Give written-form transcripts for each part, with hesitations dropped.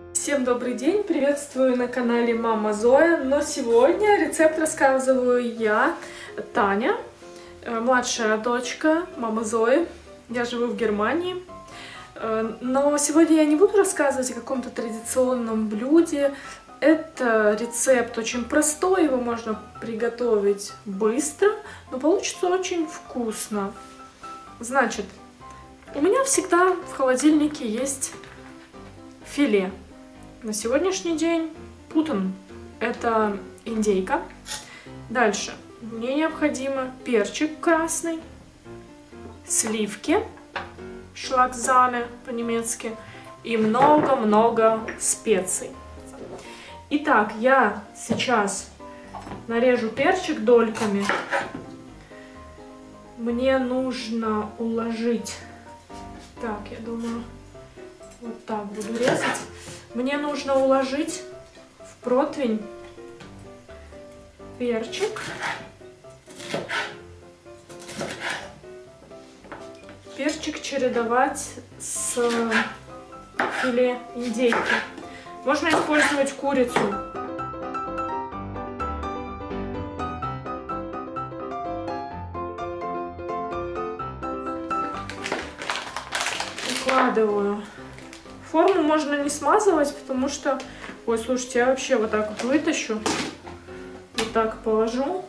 Всем добрый день! Приветствую на канале Мама Зоя. Но сегодня рецепт рассказываю я, Таня, младшая дочка Мамы Зои. Я живу в Германии. Но сегодня я не буду рассказывать о каком-то традиционном блюде. Это рецепт очень простой, его можно приготовить быстро, но получится очень вкусно. Значит, у меня всегда в холодильнике есть филе. На сегодняшний день путан. Это индейка. Дальше мне необходимо перчик красный, сливки, шлагзаме по-немецки, и много-много специй. Итак, я сейчас нарежу перчик дольками. Мне нужно уложить... Так, я думаю, вот так буду резать. Мне нужно уложить в противень перчик. Перчик чередовать с филе индейки. Можно использовать курицу. Укладываю. Форму можно не смазывать, потому что... Ой, слушайте, я вообще вот так вот вытащу. Вот так положу.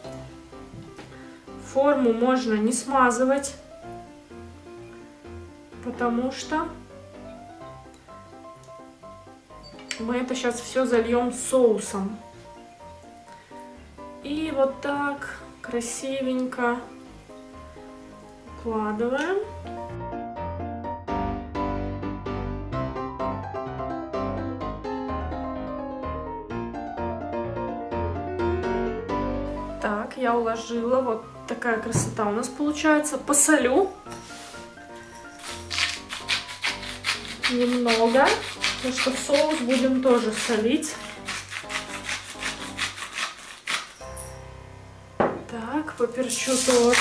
Форму можно не смазывать, потому что мы это сейчас все зальем соусом. И вот так красивенько укладываем. Так, я уложила. Вот такая красота у нас получается. Посолю немного, потому что соус будем тоже солить. Так, поперчу тоже.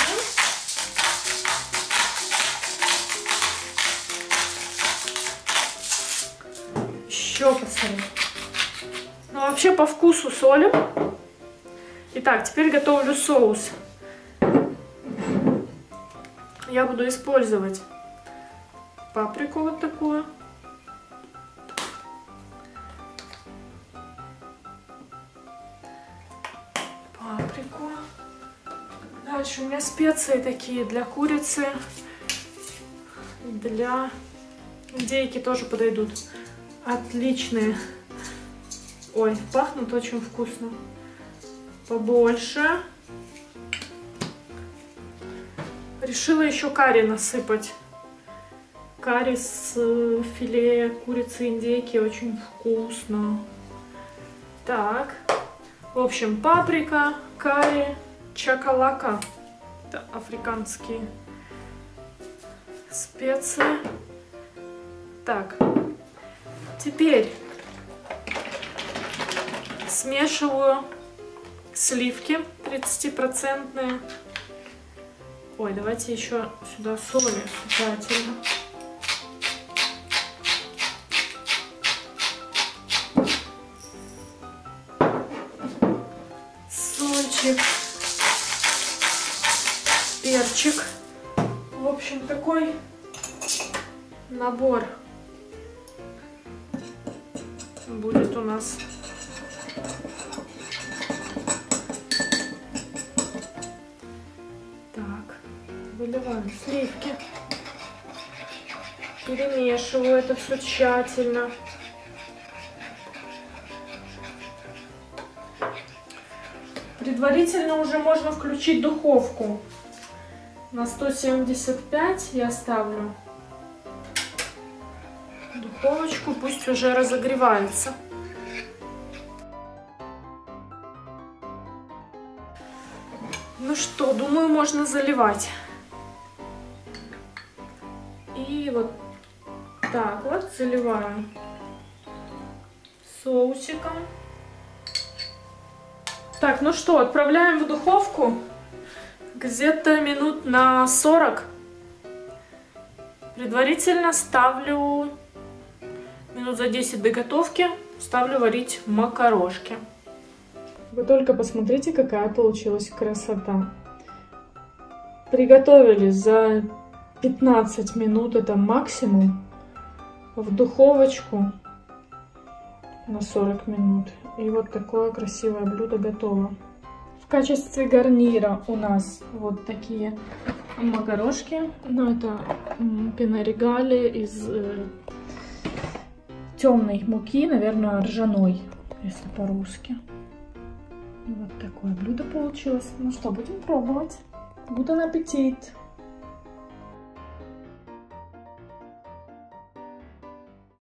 Еще посолю. Ну, вообще по вкусу солим. Итак, теперь готовлю соус. Я буду использовать паприку вот такую. Паприку. Дальше у меня специи такие для курицы, для индейки тоже подойдут. Отличные. Ой, пахнут очень вкусно. Побольше. Решила еще карри насыпать. Карри с филе курицы индейки очень вкусно. Так. В общем, паприка, карри, чакалака. Это африканские специи. Так. Теперь смешиваю сливки 30%. Ой, давайте еще сюда соли обязательно. Сольчик, перчик. В общем, такой набор будет у нас. Выливаем сливки, перемешиваю это все тщательно. Предварительно уже можно включить духовку на 175. Я ставлю духовочку, пусть уже разогревается. Ну что, думаю, можно заливать. И вот так вот заливаем соусиком. Так, ну что, отправляем в духовку где-то минут на 40. Предварительно ставлю Минут за 10 до готовки ставлю варить макарошки. Вы только посмотрите, какая получилась красота. Приготовили за 15 минут, это максимум, в духовочку на 40 минут. И вот такое красивое блюдо готово. В качестве гарнира у нас вот такие макарошки. Ну, это пино регале из темной муки, наверное, ржаной, если по-русски. Вот такое блюдо получилось. Ну что, будем пробовать. Гутен аппетит!